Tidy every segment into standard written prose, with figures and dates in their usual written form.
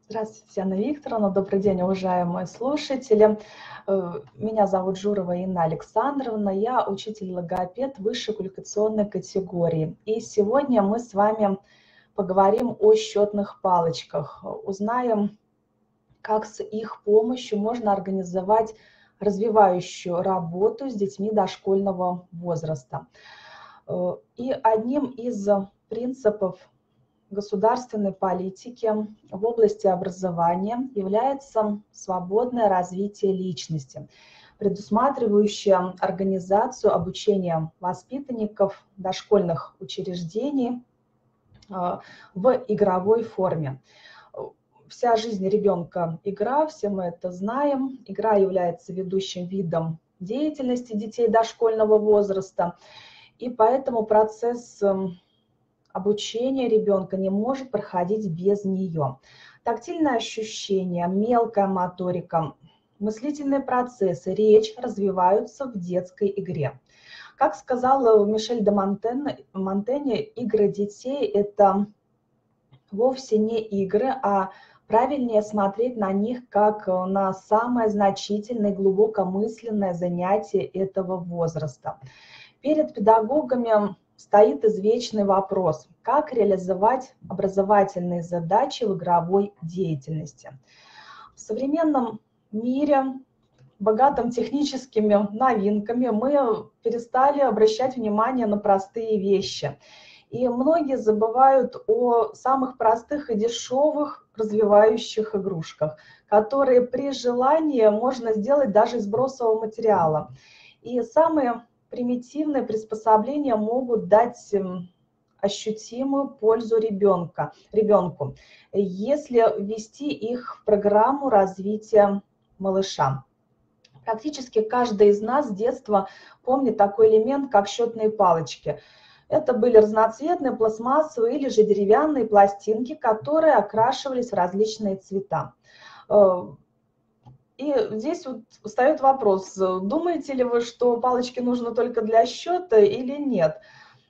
Здравствуйте, Анна Викторовна. Добрый день, уважаемые слушатели. Меня зовут Журова Инна Александровна. Я учитель-логопед высшей квалификационной категории. И сегодня мы с вами поговорим о счетных палочках. Узнаем, как с их помощью можно организовать развивающую работу с детьми дошкольного возраста. И одним из принципов государственной политики в области образования является свободное развитие личности, предусматривающее организацию обучения воспитанников дошкольных учреждений в игровой форме. Вся жизнь ребенка – игра, все мы это знаем. Игра является ведущим видом деятельности детей дошкольного возраста, и поэтому процесс обучение ребенка не может проходить без нее. Тактильные ощущения, мелкая моторика, мыслительные процессы, речь развиваются в детской игре. Как сказал Мишель де Монтенье, игры детей – это вовсе не игры, а правильнее смотреть на них как на самое значительное и глубокомысленное занятие этого возраста. Перед педагогами стоит извечный вопрос, как реализовать образовательные задачи в игровой деятельности. В современном мире, богатом техническими новинками, мы перестали обращать внимание на простые вещи. И многие забывают о самых простых и дешевых развивающих игрушках, которые при желании можно сделать даже из бросового материала. И самые примитивные приспособления могут дать ощутимую пользу ребенку, если ввести их в программу развития малыша. Практически каждый из нас с детства помнит такой элемент, как счетные палочки. Это были разноцветные, пластмассовые или же деревянные пластинки, которые окрашивались в различные цвета. И здесь вот встает вопрос, думаете ли вы, что палочки нужны только для счета или нет?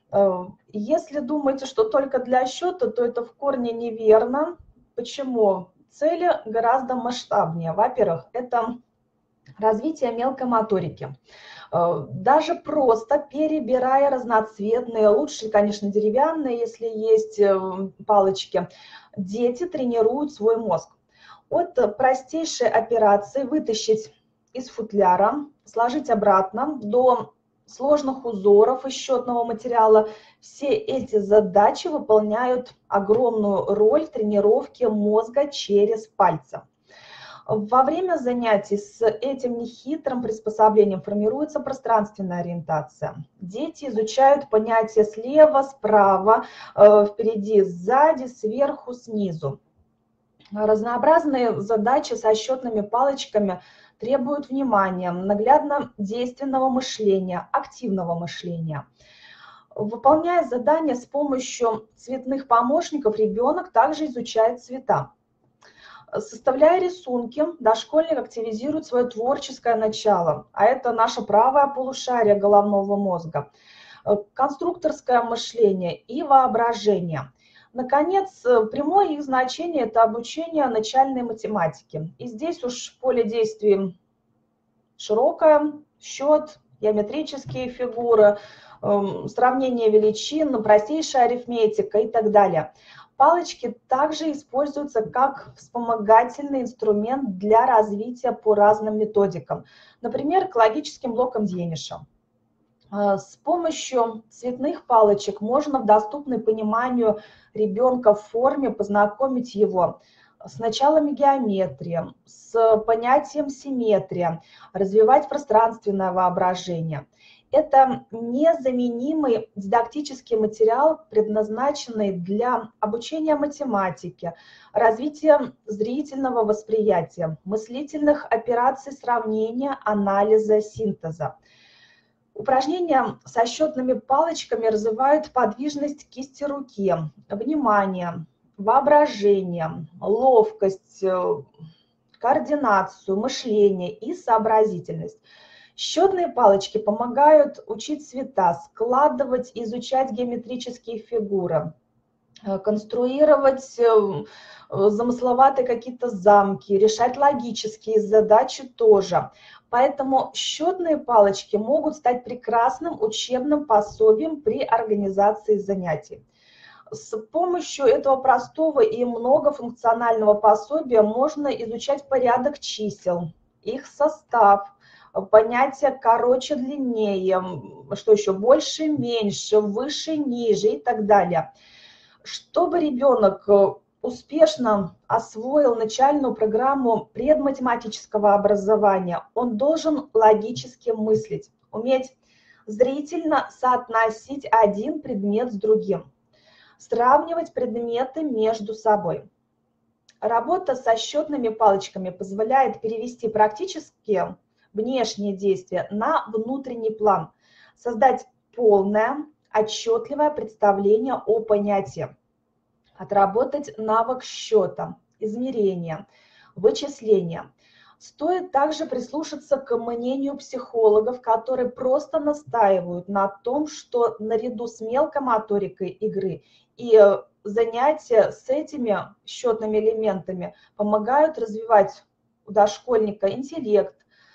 Если думаете, что только для счета, то это в корне неверно. Почему? Цели гораздо масштабнее. Во-первых, это развитие мелкой моторики. Даже просто перебирая разноцветные, лучше, конечно, деревянные, если есть палочки, дети тренируют свой мозг. От простейшей операции вытащить из футляра, сложить обратно до сложных узоров из счетного материала, все эти задачи выполняют огромную роль в тренировке мозга через пальцы. Во время занятий с этим нехитрым приспособлением формируется пространственная ориентация. Дети изучают понятия слева, справа, впереди, сзади, сверху, снизу. Разнообразные задачи со счетными палочками требуют внимания, наглядно действенного мышления, активного мышления. Выполняя задания с помощью цветных помощников, ребенок также изучает цвета. Составляя рисунки, дошкольник активизирует свое творческое начало, а это наше правое полушарие головного мозга, конструкторское мышление и воображение. Наконец, прямое их значение – это обучение начальной математике. И здесь уж поле действий широкое: счет, геометрические фигуры, сравнение величин, простейшая арифметика и так далее. Палочки также используются как вспомогательный инструмент для развития по разным методикам, например, к логическим блокам Дейниша. С помощью цветных палочек можно в доступной пониманию ребенка в форме познакомить его с началами геометрии, с понятием симметрия, развивать пространственное воображение. Это незаменимый дидактический материал, предназначенный для обучения математике, развития зрительного восприятия, мыслительных операций сравнения, анализа, синтеза. Упражнения со счетными палочками развивают подвижность кисти руки, внимание, воображение, ловкость, координацию, мышление и сообразительность. Счетные палочки помогают учить цвета, складывать, изучать геометрические фигуры, конструировать замысловатые какие-то замки, решать логические задачи тоже. Поэтому счетные палочки могут стать прекрасным учебным пособием при организации занятий. С помощью этого простого и многофункционального пособия можно изучать порядок чисел, их состав, понятия короче, длиннее, что еще, больше, меньше, выше, ниже и так далее. Чтобы ребенок успешно освоил начальную программу предматематического образования, он должен логически мыслить, уметь зрительно соотносить один предмет с другим, сравнивать предметы между собой. Работа со счетными палочками позволяет перевести практические внешние действия на внутренний план, создать полное, отчетливое представление о понятии, отработать навык счета, измерения, вычисления. Стоит также прислушаться к мнению психологов, которые просто настаивают на том, что наряду с мелкой моторикой игры и занятия с этими счетными элементами помогают развивать у дошкольника интеллект,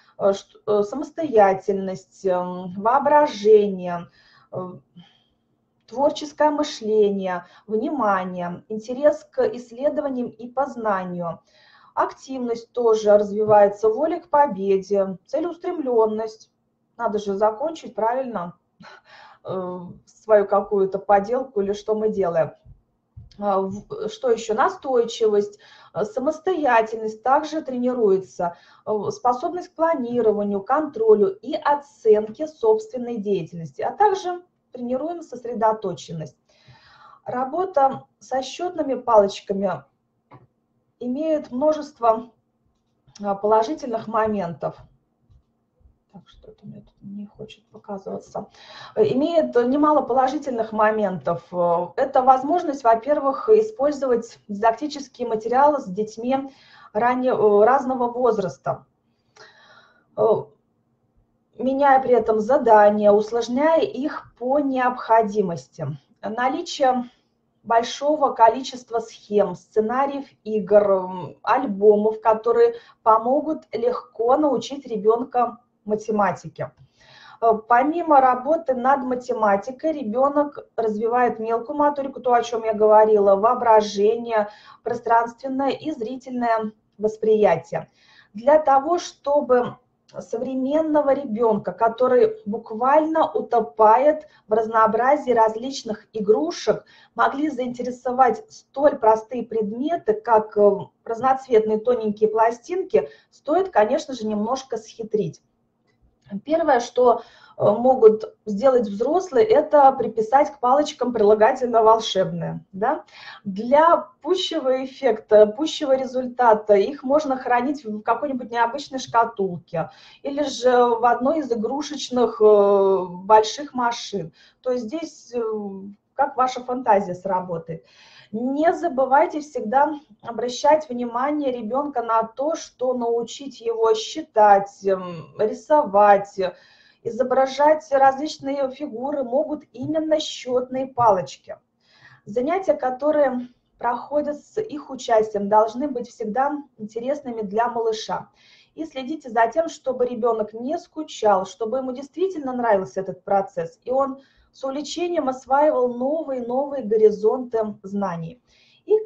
самостоятельность, воображение, творческое мышление, внимание, интерес к исследованиям и познанию. Активность тоже развивается, воля к победе, целеустремленность. Надо же закончить правильно свою какую-то поделку или что мы делаем. Что еще? Настойчивость, самостоятельность также тренируется, способность к планированию, контролю и оценке собственной деятельности, а также тренируем сосредоточенность. Работа со счетными палочками имеет множество положительных моментов. Так, что-то у меня тут не хочет показываться. Имеет немало положительных моментов. Это возможность, во-первых, использовать дидактические материалы с детьми разного возраста, меняя при этом задания, усложняя их по необходимости. Наличие большого количества схем, сценариев игр, альбомов, которые помогут легко научить ребенка математике. Помимо работы над математикой, ребенок развивает мелкую моторику, то, о чем я говорила, воображение, пространственное и зрительное восприятие. Для того, чтобы современного ребенка, который буквально утопает в разнообразии различных игрушек, могли заинтересовать столь простые предметы, как разноцветные тоненькие пластинки, стоит, конечно же, немножко схитрить. Первое, что могут сделать взрослые, это приписать к палочкам прилагательное волшебное. Да? Для пущего эффекта, пущего результата их можно хранить в какой-нибудь необычной шкатулке или же в одной из игрушечных больших машин. То есть здесь как ваша фантазия сработает. Не забывайте всегда обращать внимание ребенка на то, что научить его считать, рисовать, изображать различные фигуры могут именно счетные палочки. Занятия, которые проходят с их участием, должны быть всегда интересными для малыша. И следите за тем, чтобы ребенок не скучал, чтобы ему действительно нравился этот процесс, и он с увлечением осваивал новые горизонты знаний. И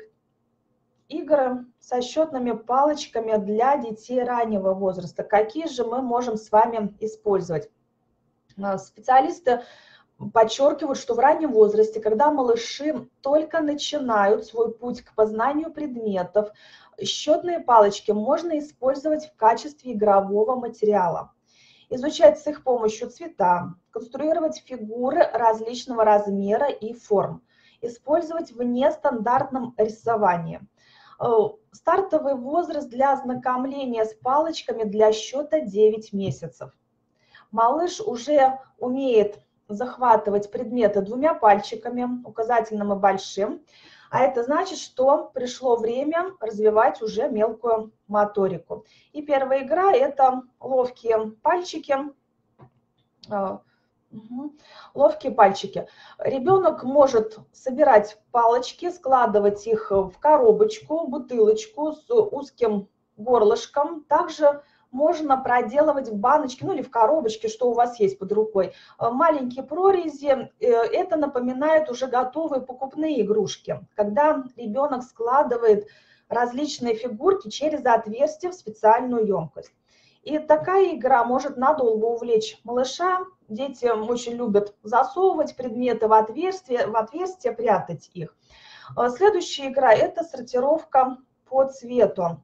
игры со счетными палочками для детей раннего возраста. Какие же мы можем с вами использовать? Специалисты подчеркивают, что в раннем возрасте, когда малыши только начинают свой путь к познанию предметов, счетные палочки можно использовать в качестве игрового материала. Изучать с их помощью цвета, конструировать фигуры различного размера и форм, использовать в нестандартном рисовании. Стартовый возраст для ознакомления с палочками для счета 9 месяцев. Малыш уже умеет захватывать предметы двумя пальчиками, указательным и большим, а это значит, что пришло время развивать уже мелкую моторику. И первая игра – это ловкие пальчики, Мгм. Ловкие пальчики. Ребенок может собирать палочки, складывать их в коробочку, бутылочку с узким горлышком. Также можно проделывать в баночке, ну или в коробочке, что у вас есть под рукой. Маленькие прорези, это напоминает уже готовые покупные игрушки, когда ребенок складывает различные фигурки через отверстие в специальную емкость. И такая игра может надолго увлечь малыша. Дети очень любят засовывать предметы в отверстие, прятать их. Следующая игра – это сортировка по цвету.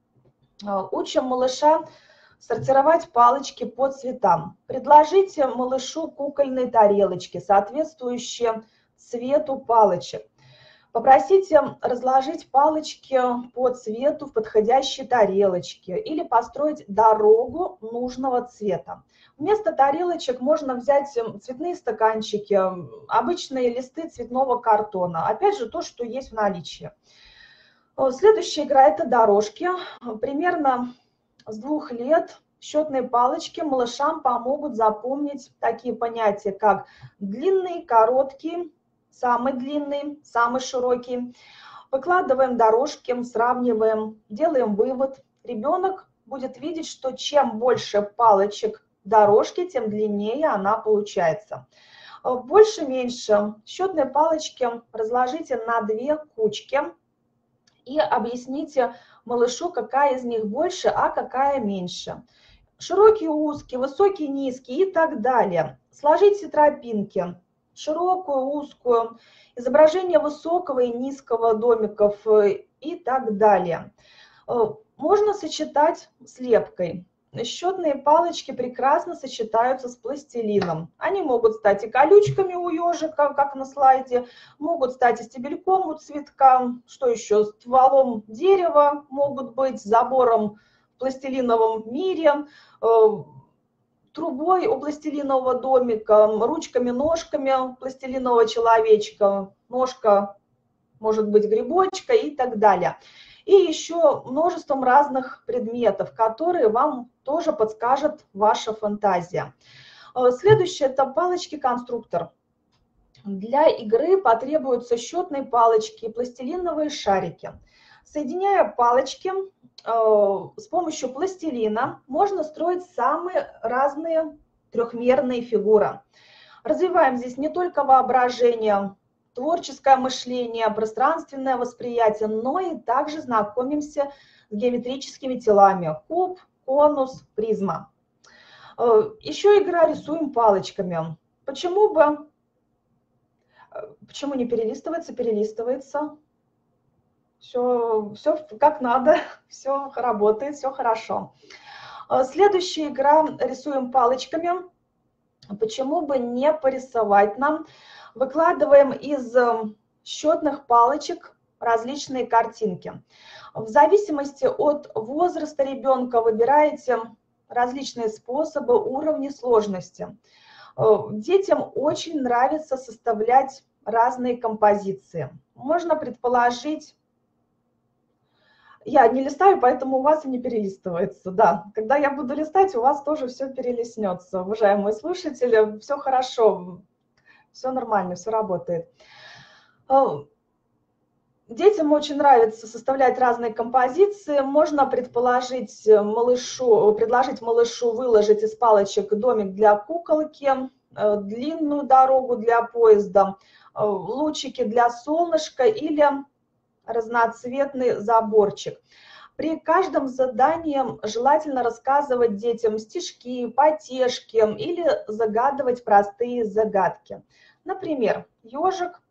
Учим малыша сортировать палочки по цветам. Предложите малышу кукольные тарелочки, соответствующие цвету палочек. Попросите разложить палочки по цвету в подходящие тарелочки или построить дорогу нужного цвета. Вместо тарелочек можно взять цветные стаканчики, обычные листы цветного картона. Опять же, то, что есть в наличии. Следующая игра – это дорожки. Примерно с 2 лет счетные палочки малышам помогут запомнить такие понятия, как длинный, короткий, самый длинный, самый широкий. Выкладываем дорожки, сравниваем, делаем вывод. Ребенок будет видеть, что чем больше палочек дорожки, тем длиннее она получается. Больше-меньше счетные палочки разложите на 2 кучки и объясните малышу, какая из них больше, а какая меньше. Широкий, узкий, высокий, низкий и так далее. Сложите тропинки. Широкую, узкую, изображение высокого и низкого домиков и так далее. Можно сочетать с лепкой. Счетные палочки прекрасно сочетаются с пластилином. Они могут стать и колючками у ежика, как на слайде, могут стать и стебельком у цветка, что еще, стволом дерева, могут быть забором в пластилиновом мире, трубой у пластилинового домика, ручками, ножками пластилинового человечка, ножка может быть грибочка и так далее. И еще множеством разных предметов, которые вам тоже подскажет ваша фантазия. Следующее – это палочки-конструктор. Для игры потребуются счетные палочки и пластилиновые шарики. Соединяя палочки с помощью пластилина, можно строить самые разные трехмерные фигуры. Развиваем здесь не только воображение, творческое мышление, пространственное восприятие, но и также знакомимся с геометрическими телами. Куб, конус, призма. Еще игра «Рисуем палочками». Почему не перелистывается? Перелистывается. Все как надо, все работает, все хорошо. Следующая игра «Рисуем палочками». Почему бы не порисовать нам? Выкладываем из счетных палочек различные картинки. В зависимости от возраста ребенка выбираете различные способы, уровни сложности. Детям очень нравится составлять разные композиции. Можно предположить, я не листаю, поэтому у вас и не перелистывается. Да, когда я буду листать, у вас тоже все перелистнется. Уважаемые слушатели, все хорошо, все нормально, все работает. Детям очень нравится составлять разные композиции. Можно предложить малышу выложить из палочек домик для куколки, длинную дорогу для поезда, лучики для солнышка или разноцветный заборчик. При каждом задании желательно рассказывать детям стишки, потешки или загадывать простые загадки. Например, ежик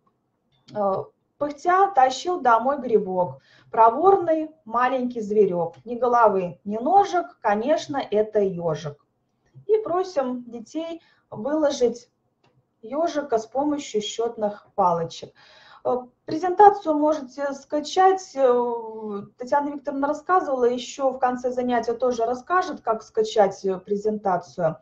пыхтя тащил домой грибок. Проворный маленький зверек. Ни головы, ни ножек, конечно, это ежик. И просим детей выложить ежика с помощью счетных палочек. Презентацию можете скачать. Татьяна Викторовна рассказывала, еще в конце занятия тоже расскажет, как скачать презентацию.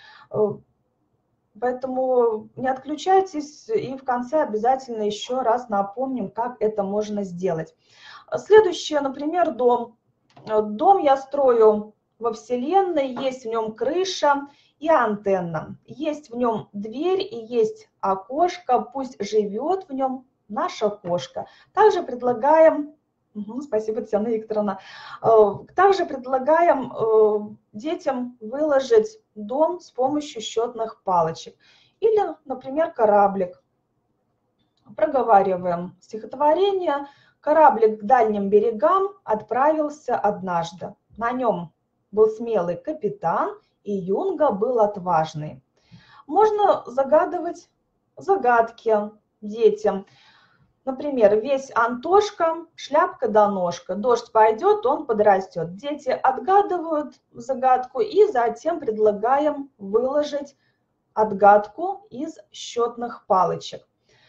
Поэтому не отключайтесь, и в конце обязательно еще раз напомним, как это можно сделать. Следующее, например, дом. Дом я строю во Вселенной, есть в нем крыша, и антенна. Есть в нем дверь и есть окошко, пусть живет в нем наша кошка. Также предлагаем, спасибо, Татьяна Викторовна, также предлагаем детям выложить дом с помощью счетных палочек. Или, например, кораблик. Проговариваем стихотворение. Кораблик к дальним берегам отправился однажды. На нем был смелый капитан, и юнга был отважный. Можно загадывать загадки детям. Например, весь Антошка, шляпка до ножка. Дождь пойдет, он подрастет. Дети отгадывают загадку и затем предлагаем выложить отгадку из счетных палочек.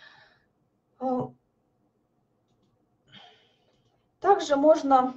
Также можно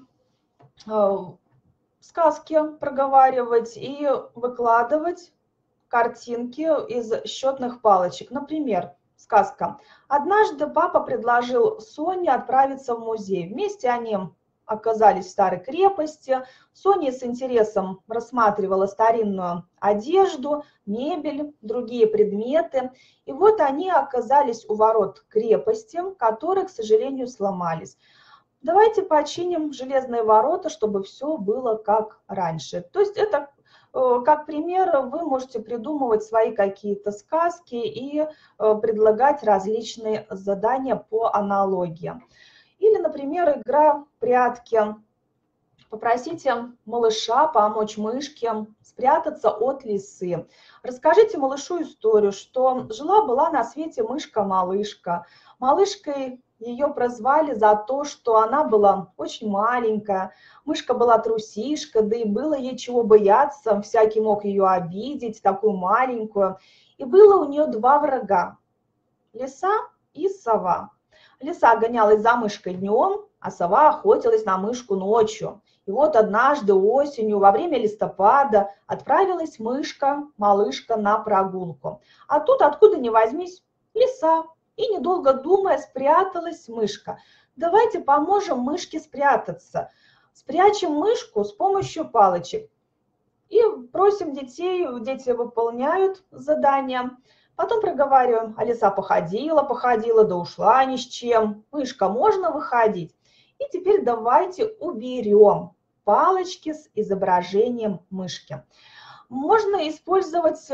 сказки проговаривать и выкладывать картинки из счетных палочек. Например, сказка. Однажды папа предложил Соне отправиться в музей. Вместе они оказались в старой крепости. Соня с интересом рассматривала старинную одежду, мебель, другие предметы. И вот они оказались у ворот крепости, которые, к сожалению, сломались. Давайте починим железные ворота, чтобы все было как раньше. То есть это, как пример, вы можете придумывать свои какие-то сказки и предлагать различные задания по аналогии. Или, например, игра «Прятки». Попросите малыша помочь мышке спрятаться от лисы. Расскажите малышу историю, что жила-была на свете мышка-малышка. Малышкой ее прозвали за то, что она была очень маленькая. Мышка была трусишка, да и было ей чего бояться. Всякий мог ее обидеть, такую маленькую. И было у нее два врага – лиса и сова. Лиса гонялась за мышкой днем, а сова охотилась на мышку ночью. И вот однажды осенью, во время листопада, отправилась мышка-малышка на прогулку. А тут, откуда ни возьмись, лиса. И, недолго думая, спряталась мышка. Давайте поможем мышке спрятаться. Спрячем мышку с помощью палочек. И просим детей, дети выполняют задание. Потом проговариваем, а лиса походила, да ушла ни с чем. Мышка, можно выходить? И теперь давайте уберем палочки с изображением мышки. Можно использовать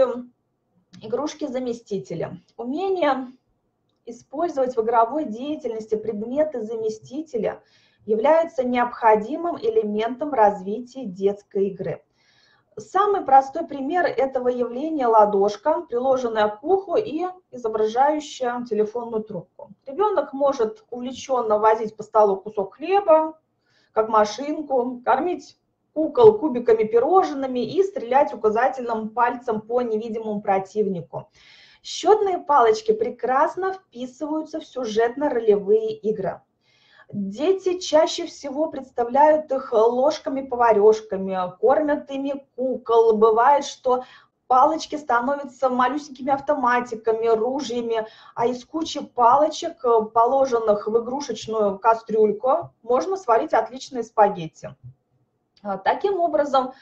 игрушки-заместители. Умение использовать в игровой деятельности предметы-заместителя является необходимым элементом развития детской игры. Самый простой пример этого явления – ладошка, приложенная к уху и изображающая телефонную трубку. Ребенок может увлеченно возить по столу кусок хлеба, как машинку, кормить кукол кубиками пирожными и стрелять указательным пальцем по невидимому противнику. Счетные палочки прекрасно вписываются в сюжетно-ролевые игры. Дети чаще всего представляют их ложками-поварешками, кормят ими кукол. Бывает, что палочки становятся малюсенькими автоматиками, ружьями, а из кучи палочек, положенных в игрушечную кастрюльку, можно сварить отличные спагетти. Таким образом,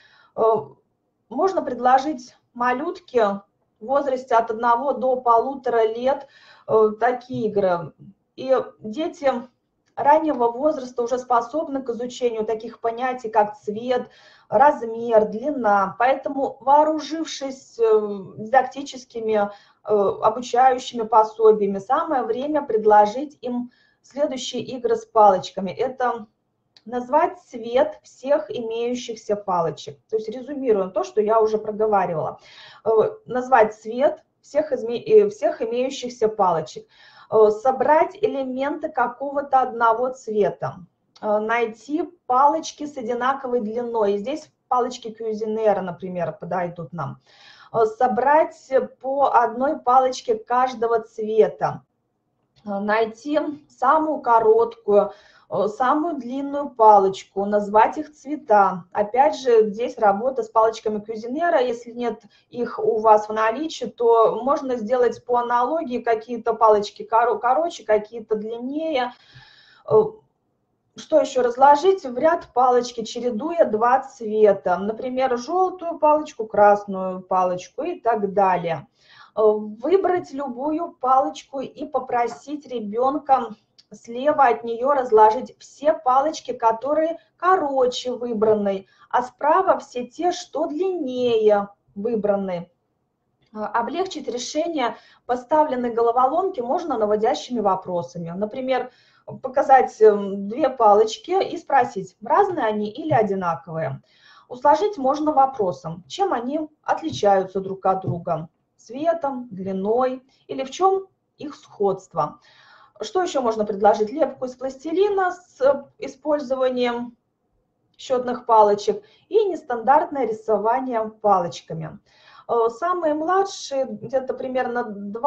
можно предложить малютке в возрасте от 1 до 1,5 лет такие игры. И дети раннего возраста уже способны к изучению таких понятий, как цвет, размер, длина. Поэтому, вооружившись дидактическими обучающими пособиями, самое время предложить им следующие игры с палочками. Это назвать цвет всех имеющихся палочек. То есть резюмируем то, что я уже проговаривала. Назвать цвет всех имеющихся палочек. Собрать элементы какого-то одного цвета. Найти палочки с одинаковой длиной. Здесь палочки Кюйзенера, например, подойдут нам. Собрать по одной палочке каждого цвета. Найти самую короткую, самую длинную палочку, назвать их цвета. Опять же, здесь работа с палочками Кюйзенера. Если нет их у вас в наличии, то можно сделать по аналогии какие-то палочки короче, какие-то длиннее. Что еще? Разложить в ряд палочки, чередуя два цвета. Например, желтую палочку, красную палочку и так далее. Выбрать любую палочку и попросить ребенка слева от нее разложить все палочки, которые короче выбраны, а справа все те, что длиннее выбраны. Облегчить решение поставленной головоломки можно наводящими вопросами. Например, показать две палочки и спросить, разные они или одинаковые. Усложнить можно вопросом, чем они отличаются друг от друга, цветом, длиной или в чем их сходство. Что еще можно предложить? Лепку из пластилина с использованием счетных палочек и нестандартное рисование палочками. Самые младшие, где-то примерно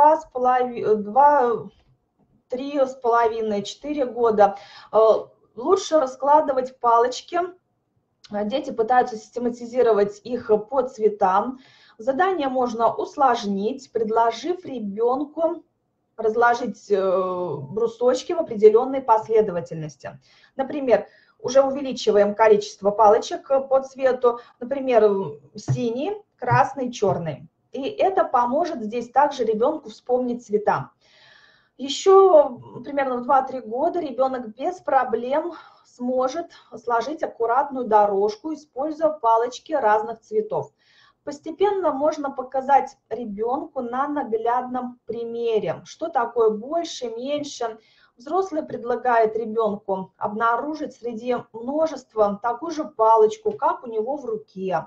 3,5-4 года, лучше раскладывать палочки. Дети пытаются систематизировать их по цветам. Задание можно усложнить, предложив ребенку разложить брусочки в определенной последовательности. Например, уже увеличиваем количество палочек по цвету, например, синий, красный, черный. И это поможет здесь также ребенку вспомнить цвета. Еще примерно в 2-3 года ребенок без проблем сможет сложить аккуратную дорожку, используя палочки разных цветов. Постепенно можно показать ребенку на наглядном примере, что такое больше, меньше. Взрослый предлагает ребенку обнаружить среди множества такую же палочку, как у него в руке.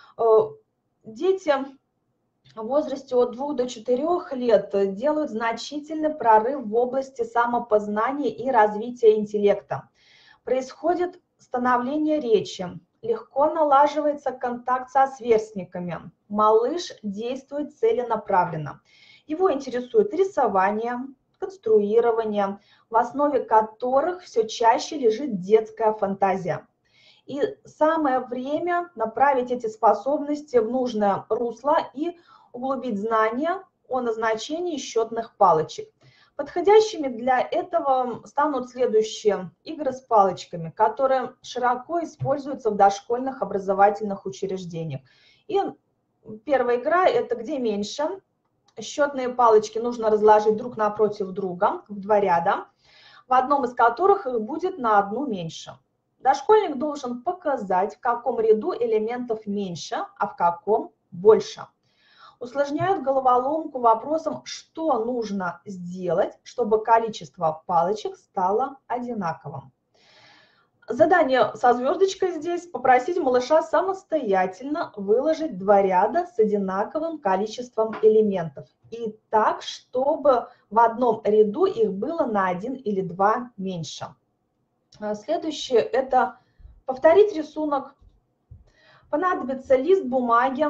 Дети в возрасте от 2 до 4 лет делают значительный прорыв в области самопознания и развития интеллекта. Происходит становление речи, легко налаживается контакт со сверстниками. Малыш действует целенаправленно. Его интересует рисование, конструирование, в основе которых все чаще лежит детская фантазия. И самое время направить эти способности в нужное русло и углубить знания о назначении счетных палочек. Подходящими для этого станут следующие игры с палочками, которые широко используются в дошкольных образовательных учреждениях. И первая игра – это где меньше. Счетные палочки нужно разложить друг напротив друга в 2 ряда, в одном из которых их будет на одну меньше. Дошкольник должен показать, в каком ряду элементов меньше, а в каком больше. Усложняют головоломку вопросом, что нужно сделать, чтобы количество палочек стало одинаковым. Задание со звездочкой здесь – попросить малыша самостоятельно выложить 2 ряда с одинаковым количеством элементов. И так, чтобы в одном ряду их было на 1 или 2 меньше. Следующее – это повторить рисунок. Понадобится лист бумаги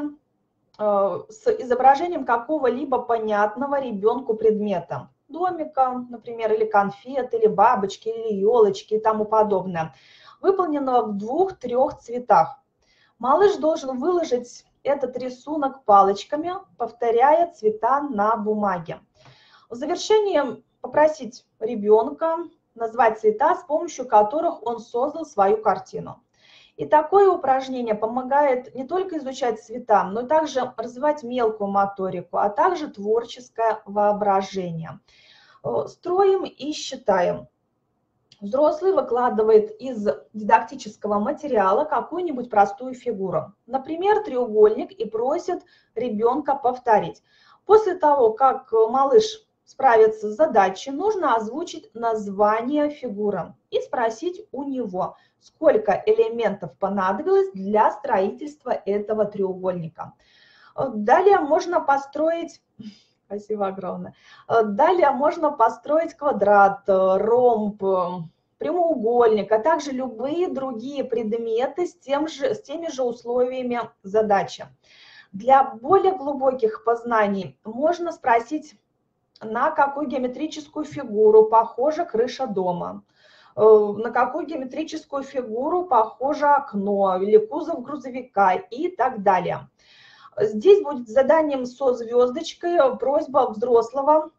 с изображением какого-либо понятного ребенку предмета. Домика, например, или конфет, или бабочки, или елочки и тому подобное, выполненного в 2-3 цветах. Малыш должен выложить этот рисунок палочками, повторяя цвета на бумаге. В завершение попросить ребенка назвать цвета, с помощью которых он создал свою картину. И такое упражнение помогает не только изучать цвета, но также развивать мелкую моторику, а также творческое воображение. Строим и считаем. Взрослый выкладывает из дидактического материала какую-нибудь простую фигуру, например, треугольник, и просит ребенка повторить. После того, как малыш справится с задачей, нужно озвучить название фигуры и спросить у него, сколько элементов понадобилось для строительства этого треугольника. Далее можно построить, спасибо огромное, далее можно построить квадрат, ромб, прямоугольник, а также любые другие предметы с теми же условиями задачи. Для более глубоких познаний можно спросить, на какую геометрическую фигуру похожа крыша дома, на какую геометрическую фигуру похоже окно или кузов грузовика и так далее. Здесь будет заданием со звездочкой просьба взрослого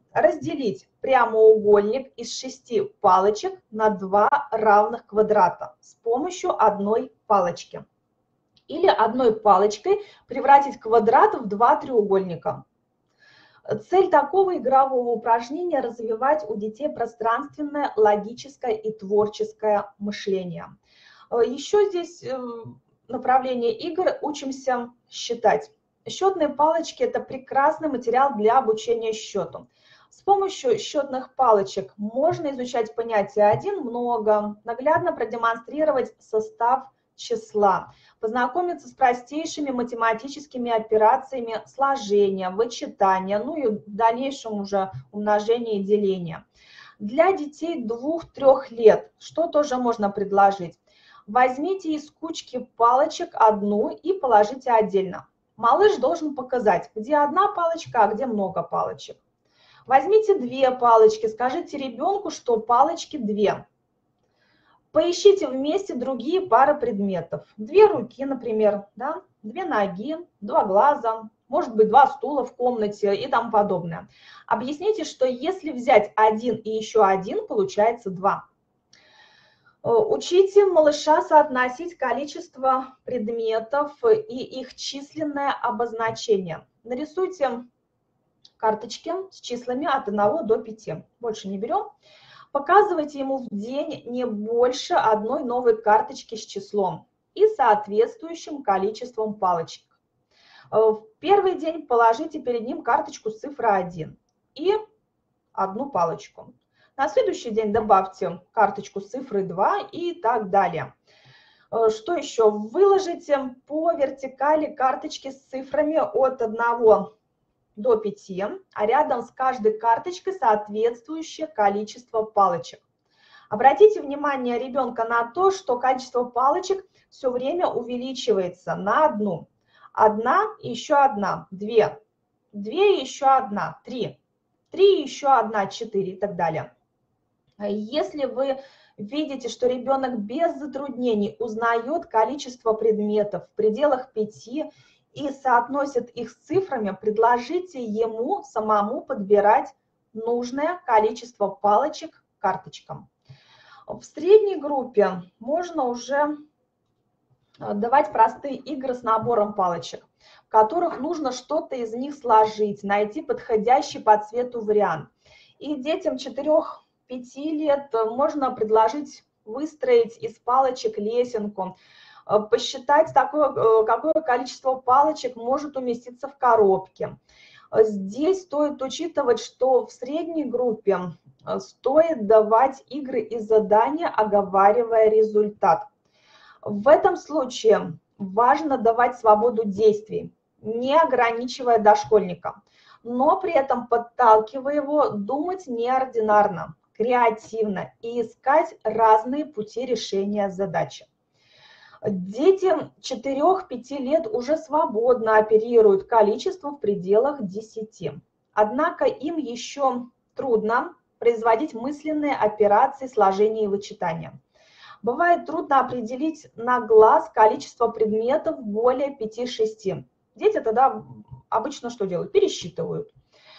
разделить прямоугольник из 6 палочек на 2 равных квадрата с помощью одной палочки. Или одной палочкой превратить квадрат в 2 треугольника. Цель такого игрового упражнения – развивать у детей пространственное, логическое и творческое мышление. Еще здесь направление игр «Учимся считать». Счетные палочки – это прекрасный материал для обучения счету. С помощью счетных палочек можно изучать понятие «один» – много, наглядно продемонстрировать состав числа, познакомиться с простейшими математическими операциями сложения, вычитания, ну и в дальнейшем уже умножения и деления. Для детей 2-3 лет что тоже можно предложить? Возьмите из кучки палочек одну и положите отдельно. Малыш должен показать, где одна палочка, а где много палочек. Возьмите 2 палочки, скажите ребенку, что палочки 2. Поищите вместе другие пары предметов. 2 руки, например, да? 2 ноги, 2 глаза, может быть 2 стула в комнате и тому подобное. Объясните, что если взять 1 и еще 1, получается 2. Учите малыша соотносить количество предметов и их численное обозначение. Нарисуйте карточки с числами от 1 до 5. Больше не берем. Показывайте ему в день не больше одной новой карточки с числом и соответствующим количеством палочек. В первый день положите перед ним карточку с цифрой 1 и одну палочку. На следующий день добавьте карточку с цифрой 2 и так далее. Что еще? Выложите по вертикали карточки с цифрами от 1 до 5, а рядом с каждой карточкой соответствующее количество палочек. Обратите внимание ребенка на то, что количество палочек все время увеличивается на 1. 1 и еще 1, 2. 2 и еще 1, 3. 3 и еще 1, 4 и так далее. Если вы видите, что ребенок без затруднений узнает количество предметов в пределах 5 и соотносит их с цифрами, предложите ему самому подбирать нужное количество палочек к карточкам. В средней группе можно уже давать простые игры с набором палочек, в которых нужно что-то из них сложить, найти подходящий по цвету вариант. И детям 4-5 лет можно предложить выстроить из палочек лесенку, посчитать, какое количество палочек может уместиться в коробке. Здесь стоит учитывать, что в средней группе стоит давать игры и задания, оговаривая результат. В этом случае важно давать свободу действий, не ограничивая дошкольника, но при этом подталкивая его думать неординарно, креативно и искать разные пути решения задачи. Дети 4-5 лет уже свободно оперируют количеством в пределах 10. Однако им еще трудно производить мысленные операции сложения и вычитания. Бывает трудно определить на глаз количество предметов более 5-6. Дети тогда обычно что делают? Пересчитывают.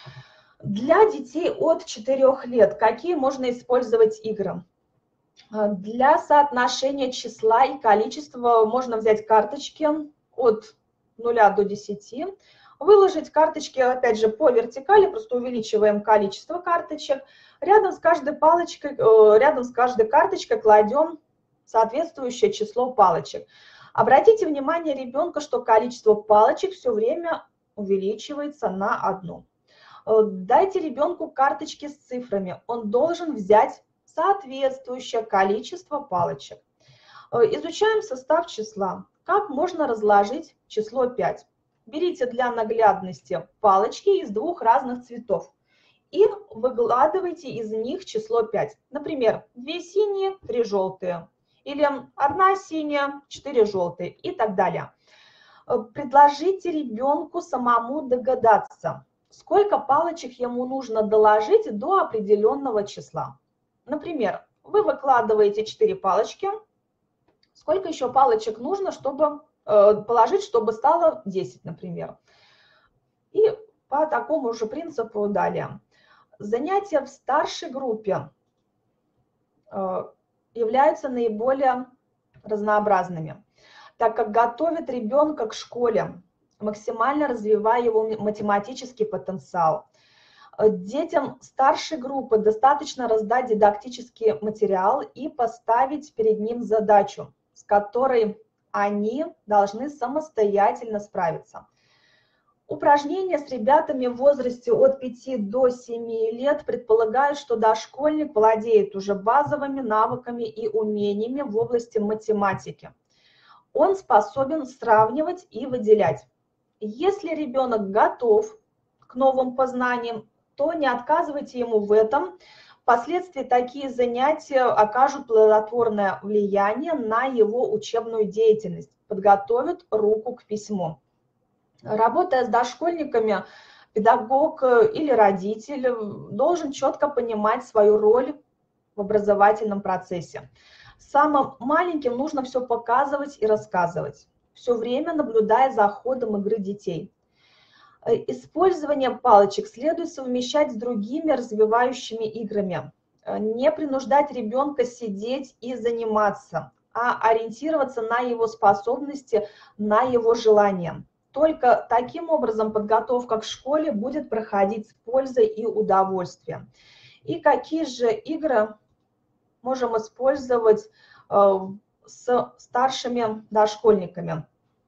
Для детей от 4 лет какие можно использовать игры? Для соотношения числа и количества можно взять карточки от 0 до 10, выложить карточки, опять же, по вертикали, просто увеличиваем количество карточек. Рядом с каждой палочкой, рядом с каждой карточкой кладем соответствующее число палочек. Обратите внимание ребенка, что количество палочек все время увеличивается на 1. Дайте ребенку карточки с цифрами. Он должен взять соответствующее количество палочек. Изучаем состав числа. Как можно разложить число 5? Берите для наглядности палочки из 2 разных цветов и выкладывайте из них число 5. Например, 2 синие, 3 желтые. Или 1 синяя, 4 желтые и так далее. Предложите ребенку самому догадаться, сколько палочек ему нужно доложить до определенного числа. Например, вы выкладываете 4 палочки. Сколько еще палочек нужно, чтобы положить, чтобы стало 10, например. И по такому же принципу далее. Занятия в старшей группе являются наиболее разнообразными, так как готовят ребенка к школе, максимально развивая его математический потенциал. Детям старшей группы достаточно раздать дидактический материал и поставить перед ним задачу, с которой они должны самостоятельно справиться. Упражнения с ребятами в возрасте от 5 до 7 лет предполагают, что дошкольник владеет уже базовыми навыками и умениями в области математики. Он способен сравнивать и выделять. Если ребенок готов к новым познаниям, то не отказывайте ему в этом. Впоследствии такие занятия окажут плодотворное влияние на его учебную деятельность, подготовят руку к письму. Работая с дошкольниками, педагог или родитель должен четко понимать свою роль в образовательном процессе. Самым маленьким нужно все показывать и рассказывать, все время наблюдая за ходом игры детей. Использование палочек следует совмещать с другими развивающими играми. Не принуждать ребенка сидеть и заниматься, а ориентироваться на его способности, на его желания. Только таким образом подготовка к школе будет проходить с пользой и удовольствием. И какие же игры можем использовать с старшими дошкольниками?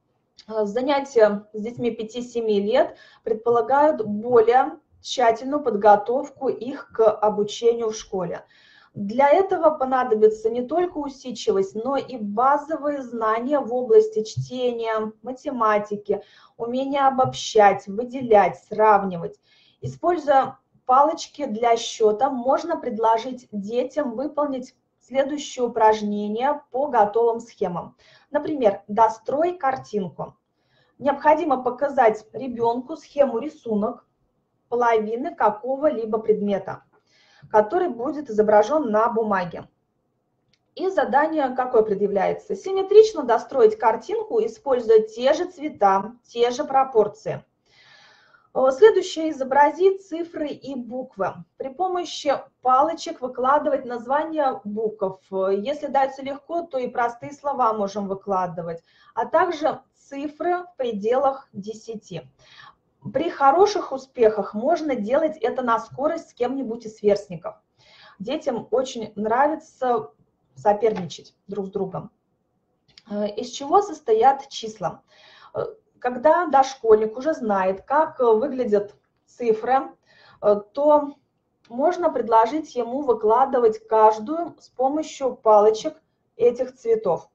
Занятия с детьми 5-7 лет предполагают более тщательную подготовку их к обучению в школе. Для этого понадобится не только усидчивость, но и базовые знания в области чтения, математики, умение обобщать, выделять, сравнивать. Используя палочки для счета, можно предложить детям выполнить следующее упражнение по готовым схемам. Например, дострой картинку. Необходимо показать ребенку схему рисунок половины какого-либо предмета, который будет изображен на бумаге. И задание какое предъявляется? Симметрично достроить картинку, используя те же цвета, те же пропорции. Следующее: изобрази цифры и буквы. При помощи палочек выкладывать названия букв. Если дается легко, то и простые слова можем выкладывать, а также цифры в пределах 10. При хороших успехах можно делать это на скорость с кем-нибудь из сверстников. Детям очень нравится соперничать друг с другом. Из чего состоят числа? Когда дошкольник уже знает, как выглядят цифры, то можно предложить ему выкладывать каждую с помощью палочек этих цветов.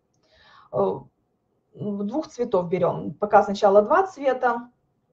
Двух цветов берем. Пока сначала 2 цвета.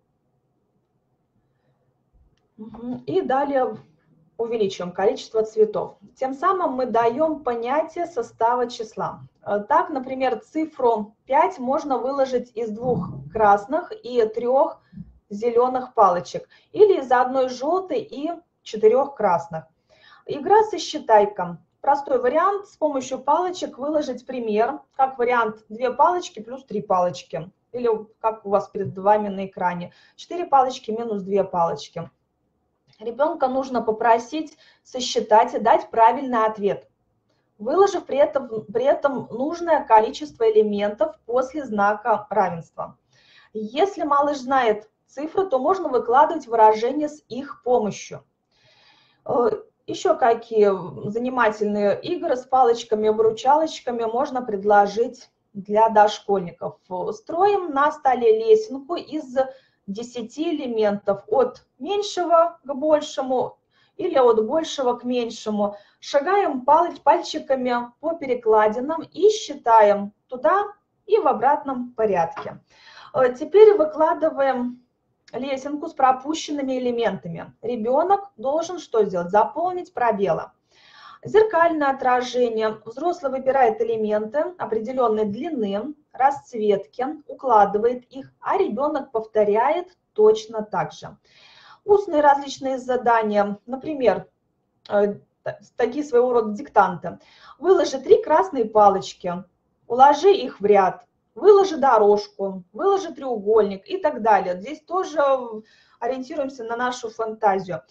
И далее увеличиваем количество цветов. Тем самым мы даем понятие состава числа. Так, например, цифру 5 можно выложить из 2 красных и 3 зеленых палочек, или из 1 желтой и 4 красных. Игра со считайком. Простой вариант: с помощью палочек выложить пример, как вариант 2 палочки плюс 3 палочки, или как у вас перед вами на экране, 4 палочки минус 2 палочки. Ребенка нужно попросить сосчитать и дать правильный ответ, выложив при этом нужное количество элементов после знака равенства. Если малыш знает цифры, то можно выкладывать выражения с их помощью. Еще какие занимательные игры с палочками-выручалочками можно предложить для дошкольников? Строим на столе лесенку из 10 элементов, от меньшего к большему или от большего к меньшему. Шагаем пальчиками по перекладинам и считаем туда и в обратном порядке. Теперь выкладываем лесенку с пропущенными элементами. Ребенок должен что сделать? Заполнить пробелы. Зеркальное отражение. Взрослый выбирает элементы определенной длины, расцветки, укладывает их, а ребенок повторяет точно так же. Устные различные задания, например, такие своего рода диктанты. Выложи 3 красные палочки, уложи их в ряд, выложи дорожку, выложи треугольник и так далее. Здесь тоже ориентируемся на нашу фантазию.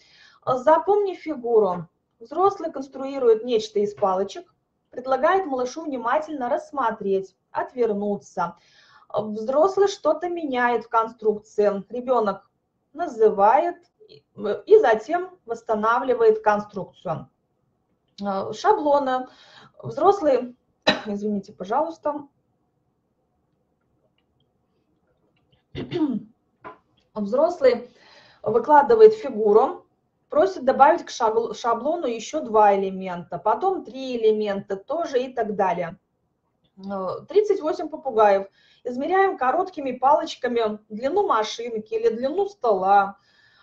Запомни фигуру. Взрослый конструирует нечто из палочек, предлагает малышу внимательно рассмотреть, отвернуться. Взрослый что-то меняет в конструкции. Ребенок называет и затем восстанавливает конструкцию. Шаблоны. Взрослый, извините, пожалуйста. Взрослый выкладывает фигуру, просит добавить к шаблону еще 2 элемента, потом 3 элемента, тоже и так далее. 38 попугаев. Измеряем короткими палочками длину машинки или длину стола.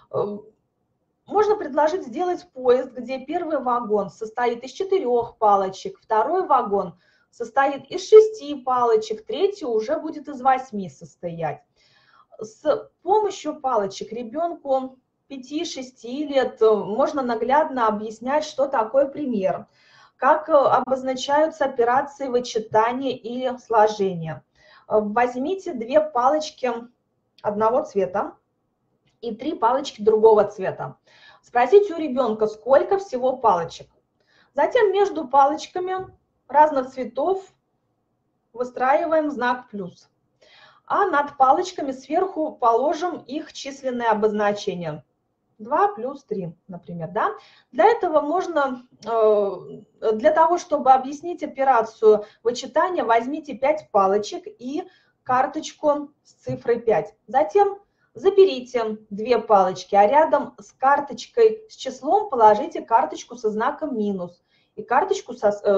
Можно предложить сделать поезд, где первый вагон состоит из 4 палочек, второй вагон состоит из 6 палочек, третий уже будет из 8 состоять. С помощью палочек ребенку 5-6 лет можно наглядно объяснять, что такое пример, как обозначаются операции вычитания или сложения. Возьмите 2 палочки одного цвета и 3 палочки другого цвета. Спросите у ребенка, сколько всего палочек. Затем между палочками разных цветов выстраиваем знак плюс. А над палочками сверху положим их численные обозначения. 2 плюс 3, например. Да? Для этого можно, для того, чтобы объяснить операцию вычитания, возьмите 5 палочек и карточку с цифрой 5. Затем заберите 2 палочки, а рядом с карточкой с числом положите карточку со знаком минус и карточку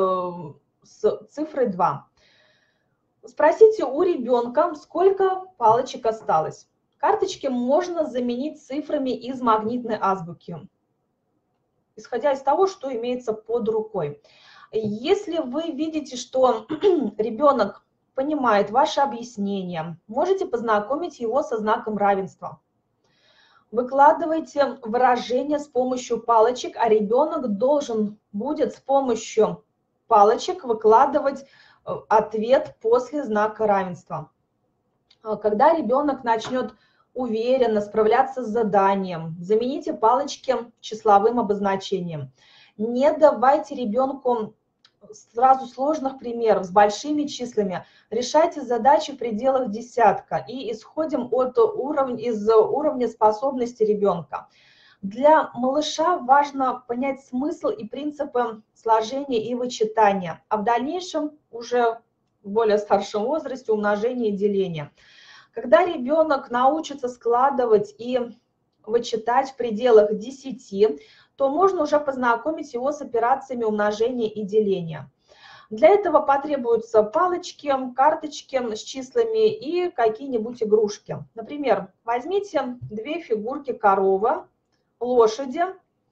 с цифрой 2. Спросите у ребенка, сколько палочек осталось. Карточки можно заменить цифрами из магнитной азбуки, исходя из того, что имеется под рукой. Если вы видите, что ребенок понимает ваше объяснение, можете познакомить его со знаком равенства. Выкладывайте выражение с помощью палочек, а ребенок должен будет с помощью палочек выкладывать ответ после знака равенства. Когда ребенок начнет уверенно справляться с заданием, замените палочки числовым обозначением. Не давайте ребенку сразу сложных примеров с большими числами. Решайте задачи в пределах десятка и исходим из уровня способности ребенка. Для малыша важно понять смысл и принципы сложения и вычитания, а в дальнейшем уже в более старшем возрасте умножение и деление. Когда ребенок научится складывать и вычитать в пределах 10, то можно уже познакомить его с операциями умножения и деления. Для этого потребуются палочки, карточки с числами и какие-нибудь игрушки. Например, возьмите 2 фигурки коровы, лошади,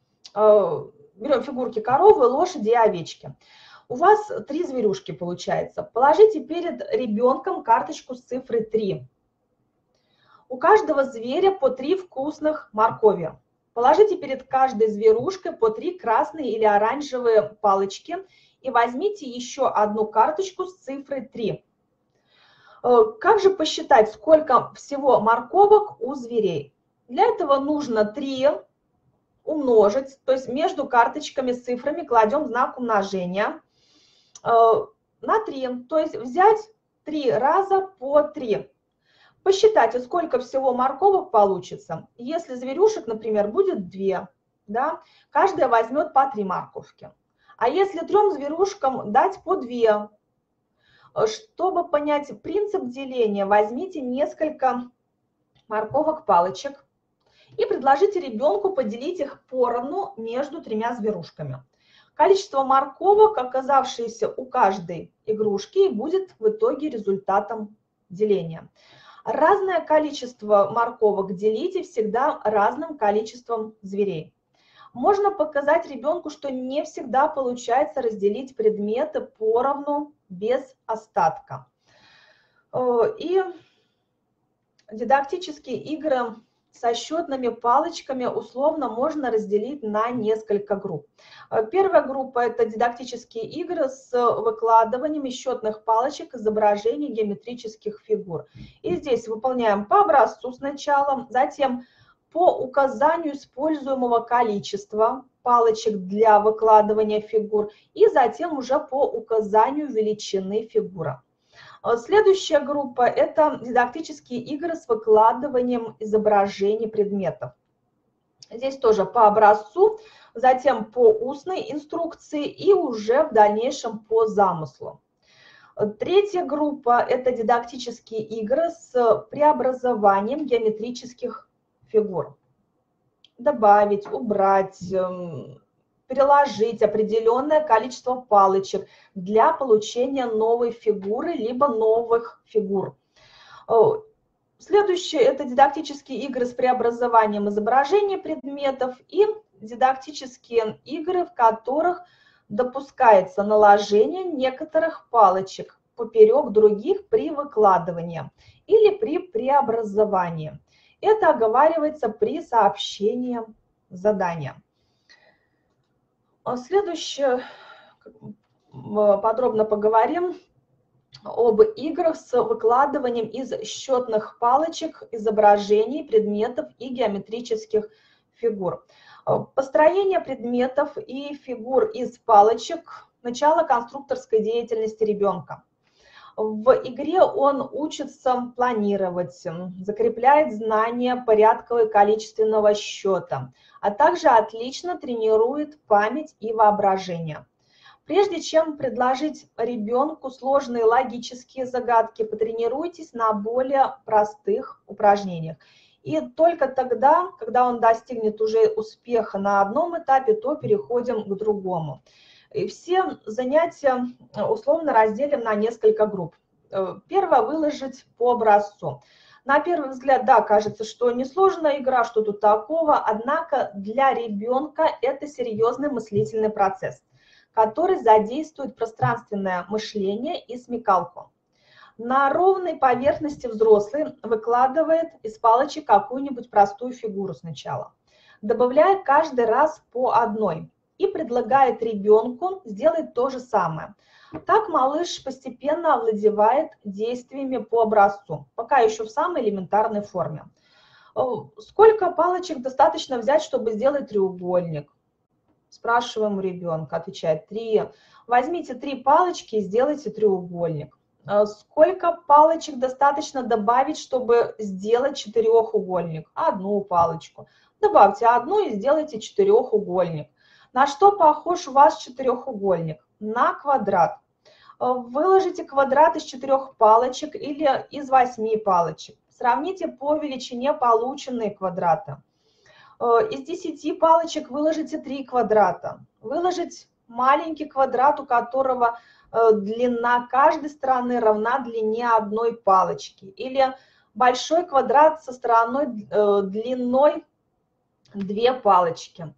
берем фигурки коровы, лошади и овечки. У вас 3 зверюшки получается. Положите перед ребенком карточку с цифрой 3. У каждого зверя по 3 вкусных моркови. Положите перед каждой зверушкой по 3 красные или оранжевые палочки и возьмите еще одну карточку с цифрой 3. Как же посчитать, сколько всего морковок у зверей? Для этого нужно 3 умножить, то есть между карточками с цифрами кладем знак умножения на 3, то есть взять 3 раза по 3. Посчитайте, сколько всего морковок получится. Если зверюшек, например, будет 2, да, каждая возьмет по 3 морковки. А если 3 зверушкам дать по 2, чтобы понять принцип деления, возьмите несколько морковок палочек и предложите ребенку поделить их поровну между 3 зверушками. Количество морковок, оказавшееся у каждой игрушки, будет в итоге результатом деления. Разное количество морковок делите всегда разным количеством зверей. Можно показать ребенку, что не всегда получается разделить предметы поровну без остатка. И дидактические игры со счетными палочками условно можно разделить на несколько групп. Первая группа – это дидактические игры с выкладыванием счетных палочек изображений геометрических фигур. И здесь выполняем по образцу сначала, затем по указанию используемого количества палочек для выкладывания фигур и затем уже по указанию величины фигуры. Следующая группа – это дидактические игры с выкладыванием изображений предметов. Здесь тоже по образцу, затем по устной инструкции и уже в дальнейшем по замыслу. Третья группа – это дидактические игры с преобразованием геометрических фигур. Добавить, убрать, приложить определенное количество палочек для получения новой фигуры, либо новых фигур. Следующее – это дидактические игры с преобразованием изображений предметов и дидактические игры, в которых допускается наложение некоторых палочек поперек других при выкладывании или при преобразовании. Это оговаривается при сообщении задания. Следующее, подробно поговорим об играх с выкладыванием из счетных палочек изображений предметов и геометрических фигур. Построение предметов и фигур из палочек – начало конструкторской деятельности ребенка. В игре он учится планировать, закрепляет знания порядкового и количественного счета, а также отлично тренирует память и воображение. Прежде чем предложить ребенку сложные логические загадки, потренируйтесь на более простых упражнениях. И только тогда, когда он достигнет уже успеха на одном этапе, то переходим к другому. И все занятия условно разделим на несколько групп. Первое – выложить по образцу. На первый взгляд, да, кажется, что несложная игра, что тут такого, однако для ребенка это серьезный мыслительный процесс, который задействует пространственное мышление и смекалку. На ровной поверхности взрослый выкладывает из палочек какую-нибудь простую фигуру сначала, добавляя каждый раз по одной и предлагает ребенку сделать то же самое. Так малыш постепенно овладевает действиями по образцу, пока еще в самой элементарной форме. Сколько палочек достаточно взять, чтобы сделать треугольник? Спрашиваем у ребенка, отвечает 3. Возьмите 3 палочки и сделайте треугольник. Сколько палочек достаточно добавить, чтобы сделать четырехугольник? 1 палочку. Добавьте 1 и сделайте четырехугольник. На что похож у вас четырехугольник? На квадрат. Выложите квадрат из 4 палочек или из 8 палочек. Сравните по величине полученные квадраты. Из 10 палочек выложите 3 квадрата. Выложить маленький квадрат, у которого длина каждой стороны равна длине одной палочки. Или большой квадрат со стороной длиной 2 палочки.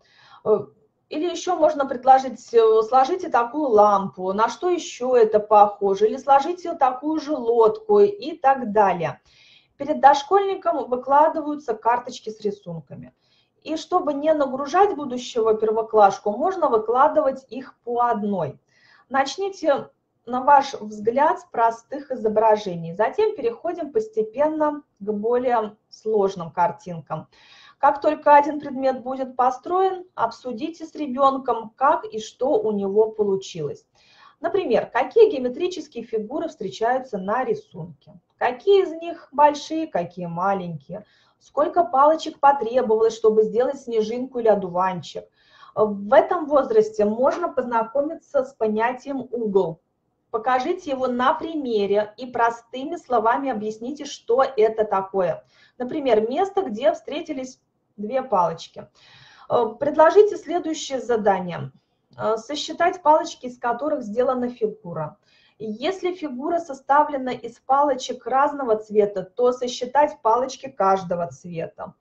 Или еще можно предложить, сложите такую лампу, на что еще это похоже, или сложите такую же лодку и так далее. Перед дошкольником выкладываются карточки с рисунками. И чтобы не нагружать будущего первоклашку, можно выкладывать их по одной. Начните, на ваш взгляд, с простых изображений. Затем переходим постепенно к более сложным картинкам. Как только один предмет будет построен, обсудите с ребенком, как и что у него получилось. Например, какие геометрические фигуры встречаются на рисунке, какие из них большие, какие маленькие, сколько палочек потребовалось, чтобы сделать снежинку или одуванчик. В этом возрасте можно познакомиться с понятием «угол». Покажите его на примере и простыми словами объясните, что это такое. Например, место, где встретились 2 палочки. Предложите следующее задание. Сосчитать палочки, из которых сделана фигура. Если фигура составлена из палочек разного цвета, то сосчитать палочки каждого цвета.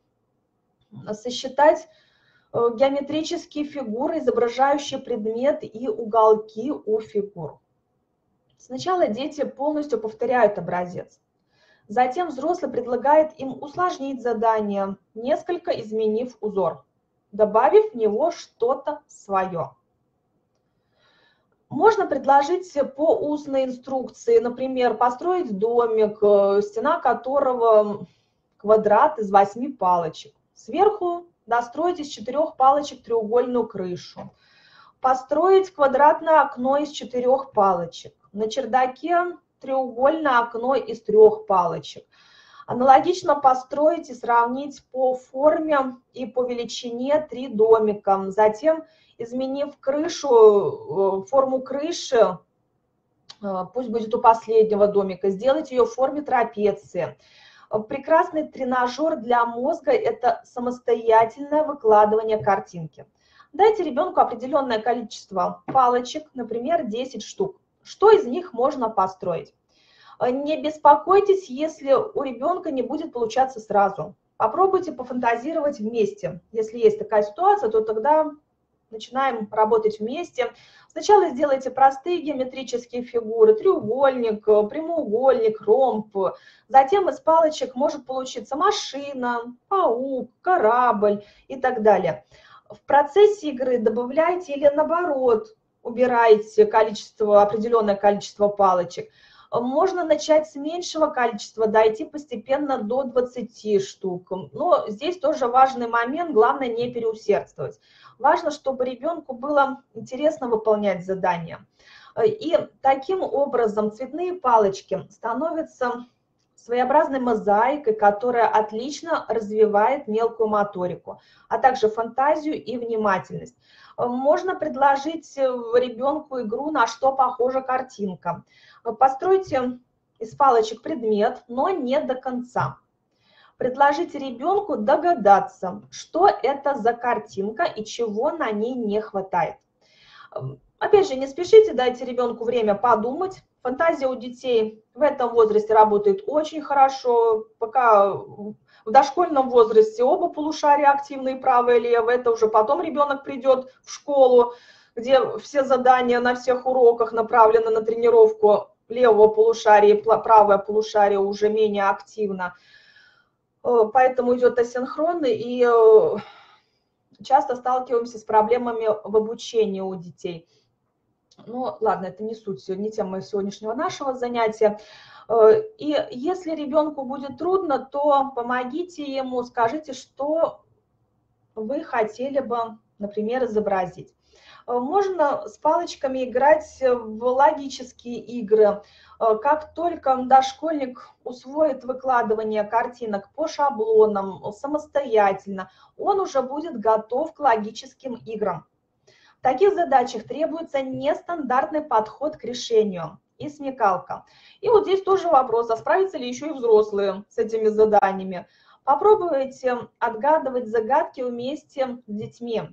Сосчитать геометрические фигуры, изображающие предмет и уголки у фигур. Сначала дети полностью повторяют образец. Затем взрослый предлагает им усложнить задание, несколько изменив узор, добавив в него что-то свое. Можно предложить по устной инструкции, например, построить домик, стена которого квадрат из 8 палочек. Сверху достроить из 4 палочек треугольную крышу. Построить квадратное окно из 4 палочек. На чердаке треугольное окно из 3 палочек. Аналогично построить и сравнить по форме и по величине 3 домика. Затем, изменив крышу, форму крыши, пусть будет у последнего домика, сделать ее в форме трапеции. Прекрасный тренажер для мозга – это самостоятельное выкладывание картинки. Дайте ребенку определенное количество палочек, например, 10 штук. Что из них можно построить? Не беспокойтесь, если у ребенка не будет получаться сразу. Попробуйте пофантазировать вместе. Если есть такая ситуация, то тогда начинаем работать вместе. Сначала сделайте простые геометрические фигуры, треугольник, прямоугольник, ромб. Затем из палочек может получиться машина, паук, корабль и так далее. В процессе игры добавляйте или наоборот убирайте определенное количество палочек. Можно начать с меньшего количества, дойти постепенно до 20 штук. Но здесь тоже важный момент, главное не переусердствовать. Важно, чтобы ребенку было интересно выполнять задания. И таким образом цветные палочки становятся своеобразной мозаикой, которая отлично развивает мелкую моторику, а также фантазию и внимательность. Можно предложить ребенку игру «На что похожа картинка». Постройте из палочек предмет, но не до конца. Предложите ребенку догадаться, что это за картинка и чего на ней не хватает. Опять же, не спешите, дайте ребенку время подумать. Фантазия у детей в этом возрасте работает очень хорошо. Пока в дошкольном возрасте оба полушария активны, правое и левое. Это уже потом ребенок придет в школу, где все задания на всех уроках направлены на тренировку левого полушария, правое полушарие уже менее активно. Поэтому идет асинхронно, и часто сталкиваемся с проблемами в обучении у детей. Ну, ладно, это не суть, не тема сегодняшнего нашего занятия. И если ребенку будет трудно, то помогите ему, скажите, что вы хотели бы, например, изобразить. Можно с палочками играть в логические игры. Как только дошкольник усвоит выкладывание картинок по шаблонам самостоятельно, он уже будет готов к логическим играм. В таких задачах требуется нестандартный подход к решению и смекалка. И вот здесь тоже вопрос, а справятся ли еще и взрослые с этими заданиями. Попробуйте отгадывать загадки вместе с детьми.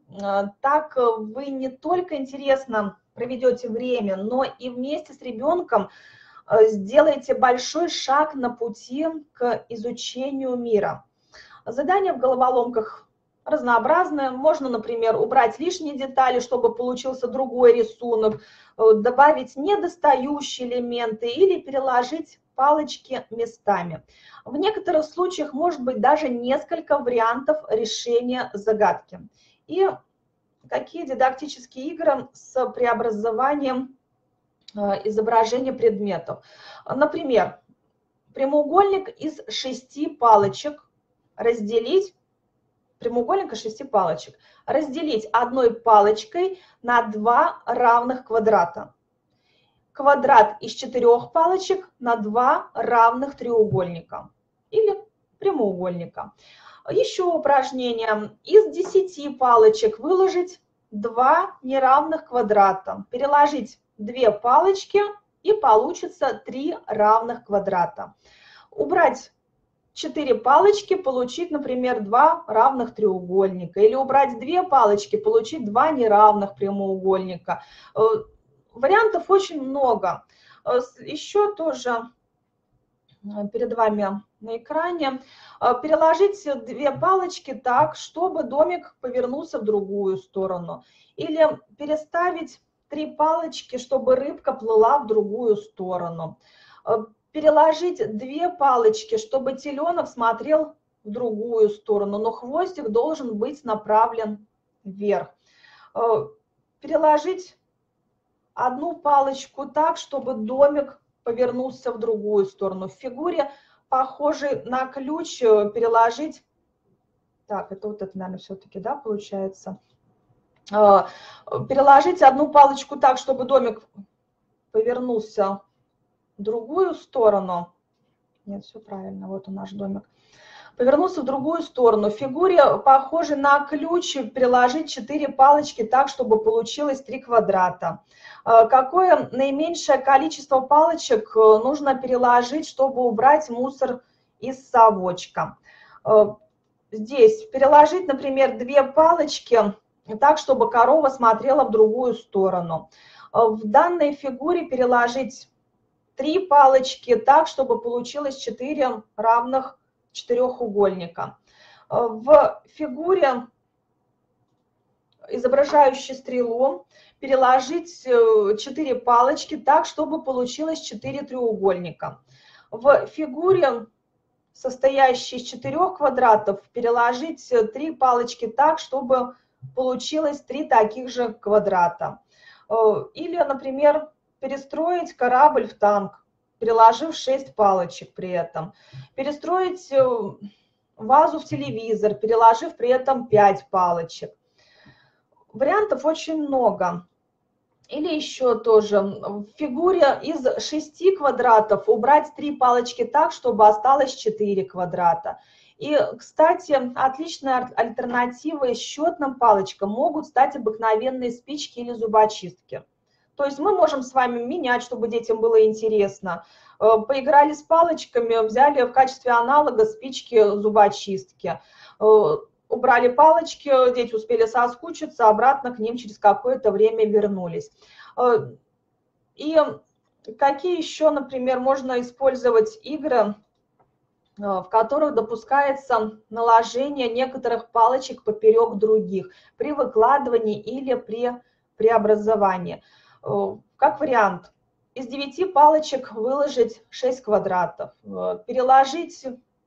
Так вы не только интересно проведете время, но и вместе с ребенком сделаете большой шаг на пути к изучению мира. Задания в головоломках разнообразные. Можно, например, убрать лишние детали, чтобы получился другой рисунок, добавить недостающие элементы или переложить палочки местами. В некоторых случаях может быть даже несколько вариантов решения загадки. И какие дидактические игры с преобразованием изображения предметов. Например, прямоугольник из 6 палочек разделить, прямоугольник из 6 палочек разделить одной палочкой на 2 равных квадрата. Квадрат из 4 палочек на 2 равных треугольника или прямоугольника. Еще упражнение. Из 10 палочек выложить 2 неравных квадрата. Переложить 2 палочки и получится 3 равных квадрата. Убрать 4 палочки, получить, например, 2 равных треугольника. Или убрать 2 палочки, получить 2 неравных прямоугольника. Вариантов очень много. Еще тоже перед вами на экране. Переложить 2 палочки так, чтобы домик повернулся в другую сторону. Или переставить 3 палочки, чтобы рыбка плыла в другую сторону. Переложить 2 палочки, чтобы теленок смотрел в другую сторону, но хвостик должен быть направлен вверх. Переложить 1 палочку так, чтобы домик повернулся в другую сторону. В фигуре, похожей на ключ, переложить Так, это вот это, наверное, все-таки, да, получается. Переложить одну палочку так, чтобы домик повернулся в другую сторону. Нет, все правильно, вот он наш домик. Повернулся в другую сторону. В фигуре, похожей на ключ, переложить 4 палочки так, чтобы получилось 3 квадрата. Какое наименьшее количество палочек нужно переложить, чтобы убрать мусор из совочка? Здесь переложить, например, 2 палочки так, чтобы корова смотрела в другую сторону. В данной фигуре переложить 3 палочки так, чтобы получилось 4 равных четырехугольника. В фигуре, изображающей стрелу, переложить 4 палочки так, чтобы получилось 4 треугольника. В фигуре, состоящей из 4 квадратов, переложить 3 палочки так, чтобы получилось 3 таких же квадрата. Или, например, перестроить корабль в танк, переложив 6 палочек при этом. Перестроить вазу в телевизор, переложив при этом 5 палочек. Вариантов очень много. Или еще тоже в фигуре из 6 квадратов убрать 3 палочки так, чтобы осталось 4 квадрата. И, кстати, отличная альтернатива счетным палочкам могут стать обыкновенные спички или зубочистки. То есть мы можем с вами менять, чтобы детям было интересно. Поиграли с палочками, взяли в качестве аналога спички зубочистки. Убрали палочки, дети успели соскучиться, обратно к ним через какое-то время вернулись. И какие еще, например, можно использовать игры, в которых допускается наложение некоторых палочек поперек других при выкладывании или при преобразовании. Как вариант, из 9 палочек выложить 6 квадратов, переложить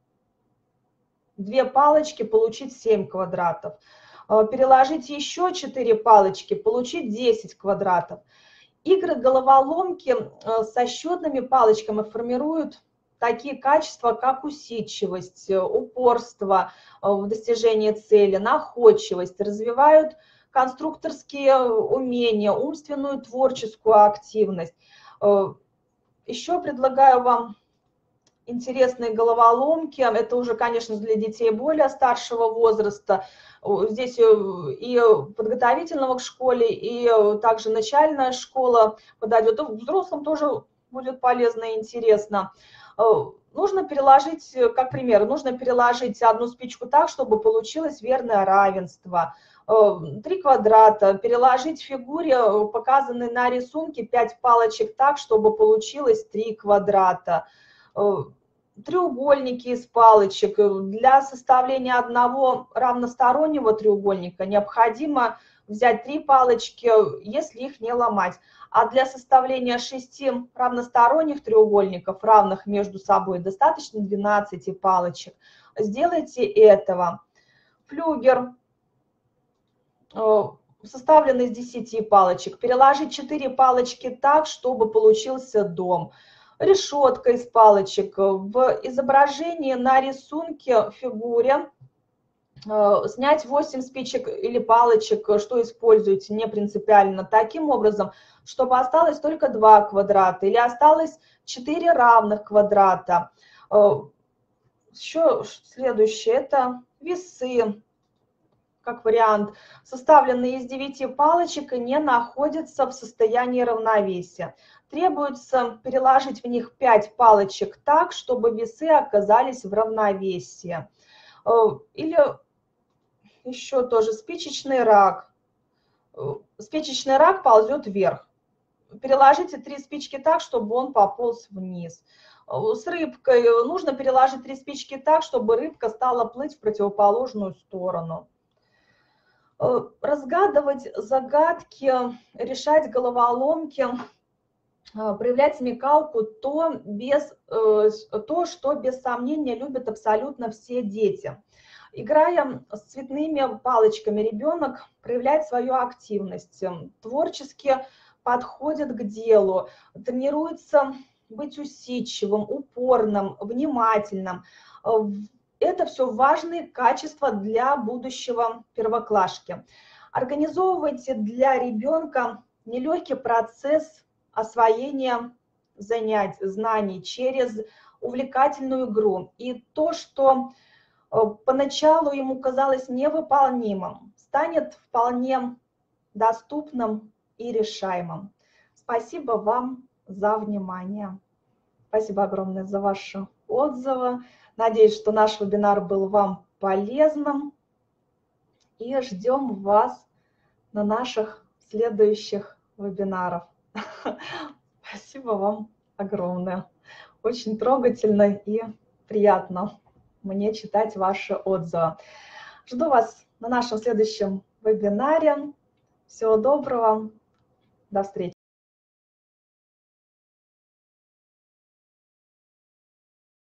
2 палочки, получить 7 квадратов, переложить еще 4 палочки, получить 10 квадратов. Игры головоломки со счетными палочками формируют такие качества, как усидчивость, упорство в достижении цели, находчивость, развивают конструкторские умения, умственную творческую активность. Еще предлагаю вам интересные головоломки. Это уже, конечно, для детей более старшего возраста. Здесь и подготовительного к школе, и также начальная школа подойдет. Взрослым тоже будет полезно и интересно. Нужно переложить, как пример, нужно переложить одну спичку так, чтобы получилось верное равенство. 3 квадрата, переложить в фигуре, показанной на рисунке, 5 палочек так, чтобы получилось 3 квадрата. Треугольники из палочек. Для составления одного равностороннего треугольника необходимо взять 3 палочки, если их не ломать. А для составления 6 равносторонних треугольников, равных между собой, достаточно 12 палочек. Сделайте этого. Флюгер, составленный из 10 палочек. Переложить 4 палочки так, чтобы получился дом. Решетка из палочек. В изображении на рисунке, в фигуре, снять 8 спичек или палочек, что используете, не принципиально, таким образом, чтобы осталось только 2 квадрата или осталось 4 равных квадрата. Еще следующее, это весы, как вариант, составленные из 9 палочек и не находятся в состоянии равновесия. Требуется переложить в них 5 палочек так, чтобы весы оказались в равновесии. Или еще тоже спичечный рак. Спичечный рак ползет вверх. Переложите 3 спички так, чтобы он пополз вниз. С рыбкой нужно переложить 3 спички так, чтобы рыбка стала плыть в противоположную сторону. Разгадывать загадки, решать головоломки, проявлять смекалку, то, что без сомнения любят абсолютно все дети. Играя с цветными палочками, ребенок проявляет свою активность, творчески подходит к делу, тренируется быть усидчивым, упорным, внимательным. Это все важные качества для будущего первоклашки. Организовывайте для ребенка нелегкий процесс освоения знаний через увлекательную игру. И то, что поначалу ему казалось невыполнимым, станет вполне доступным и решаемым. Спасибо вам за внимание. Спасибо огромное за ваши отзывы. Надеюсь, что наш вебинар был вам полезным. И ждем вас на наших следующих вебинарах. Спасибо вам огромное. Очень трогательно и приятно мне читать ваши отзывы. Жду вас на нашем следующем вебинаре. Всего доброго. До встречи.